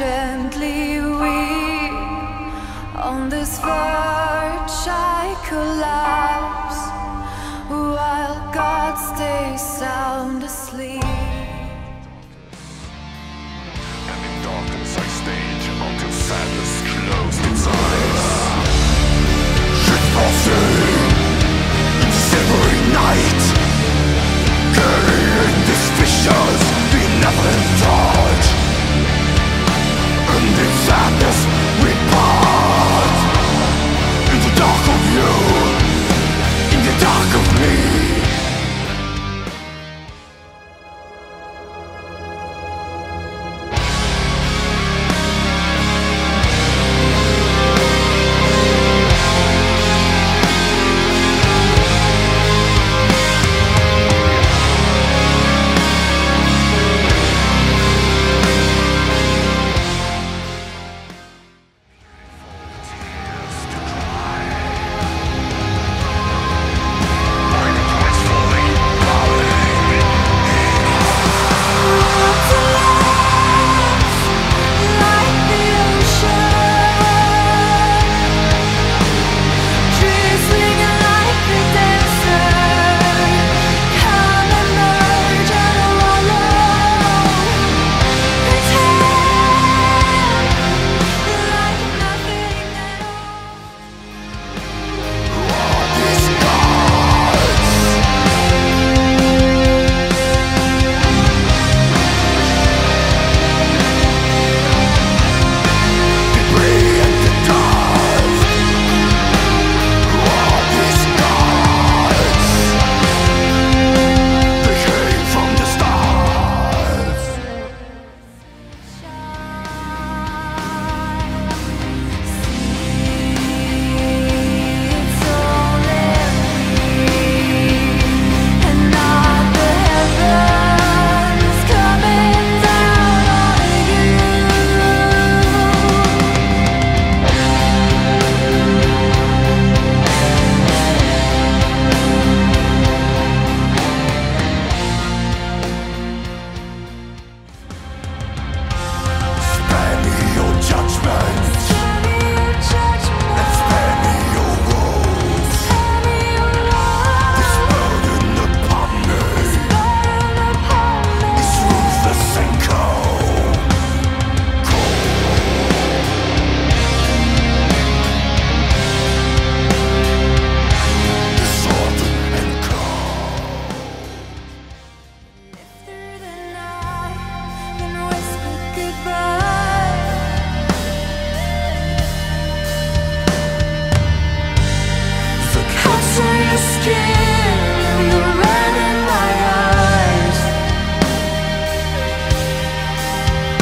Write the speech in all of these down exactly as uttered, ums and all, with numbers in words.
gently weep. On this verge I collapse, while God stays sound asleep. And in darkness I stage until sadness closed its eyes. Shit crossing in silvery night, carrying this fisher's benevolent touch. And in sadness we part, in the dark of you, in the dark of me.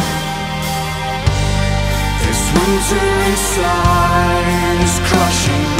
Inside is crushing